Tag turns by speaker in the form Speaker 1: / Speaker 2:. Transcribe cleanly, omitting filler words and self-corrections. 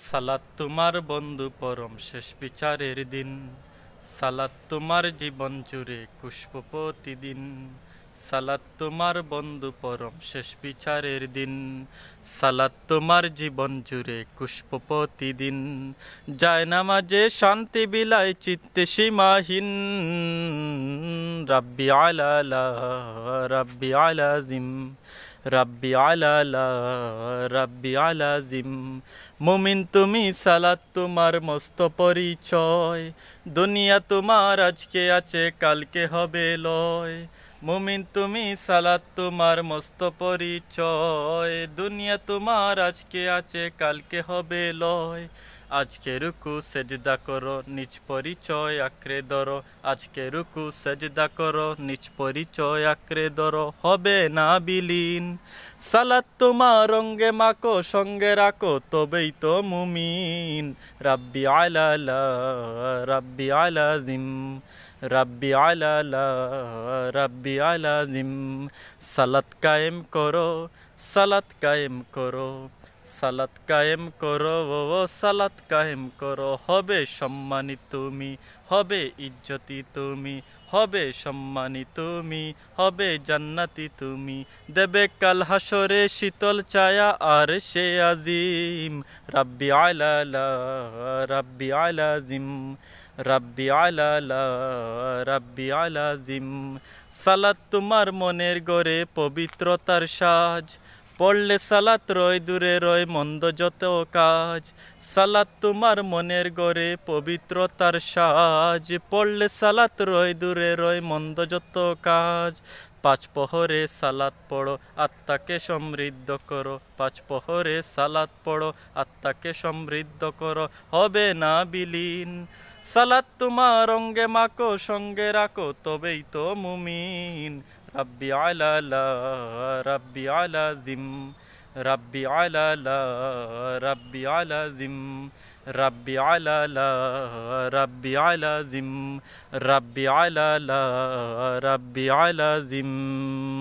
Speaker 1: সালাত তোমার বন্ধু পরম শেষ বিচারের দিন। সালাত তোমার জীবন জুড়ে পুষ্প প্রতিদিন। সালাত তোমার বন্ধু পরম শেষ বিচারের দিন। সালাত তোমার জীবন জুড়ে পুষ্প প্রতিদিন। যায় নামাজে শান্তি বিলায় চিত্তে সীমাহীন। রাব্বি আলালা রাব্বি আলাজিম রাব্বি আলালা রাব্বি আলাজিম। মুমিন তুমি সালাত তোমার মস্ত পরিচয়। দুনিয়া তোমার আজকে আছে কালকে হবে লয়। মুমিন তুমি সালাত তোমার মস্ত পরিচয়। দুনিয়া তোমার আজকে আছে কালকে হবে লয়। আজকে রুকু সেজদা করো নিজ পরিচয় আঁকড়ে ধরো। আজকে রুকু সেজদা করো নিজ পরিচয় আঁকড়ে ধরো, হবে না বিলীন। সালাত তোমার অঙ্গে মাখো সঙ্গে রাখো তবেই তো মুমিন। রাব্বি আলালা রাব্বি আলাজিম রাব্বি আলালা রাব্বি আলাজিম। সালাত কায়েম করো সালাত কায়েম করো সালাত কায়েম করো সালাত কায়েম করো। হবে সম্মানী তুমি, হবে ইজ্জতি তুমি, হবে সম্মানী তুমি, হবে জান্নাতি তুমি। দেবে কাল হাসরে শীতল ছায়া আর সে আজিম। রাব্বি আলালা রাব্বি আলাজিম রাব্বি আলালা রাব্বি আলাজিম। সালাত তোমার মনের গড়ে পবিত্রতার সাজ। পড়লে সালাত রয় দূরে রয় মন্দ যত কাজ। সালাত তোমার মনের গড়ে পবিত্রতার সাজ। পড়লে সালাত রয় দূরে রয় মন্দ যত কাজ। পাঁচ প্রহরে সালাত পড়ো আত্মাকে সমৃদ্ধ করো। পাঁচ প্রহরে সালাত পড়ো আত্মাকে সমৃদ্ধ করো, হবে না বিলীন। সালাত তোমার অঙ্গে মাখো সঙ্গে রাখো তবেই তো মুমিন। রাব্বি আলালা রাব্বি আলাজিম রাব্বি আলালা রাব্বি আলাজিম রাব্বি আলালা রাব্বি আলাজিম রাব্বি আলালা রাব্বি আলাজিম।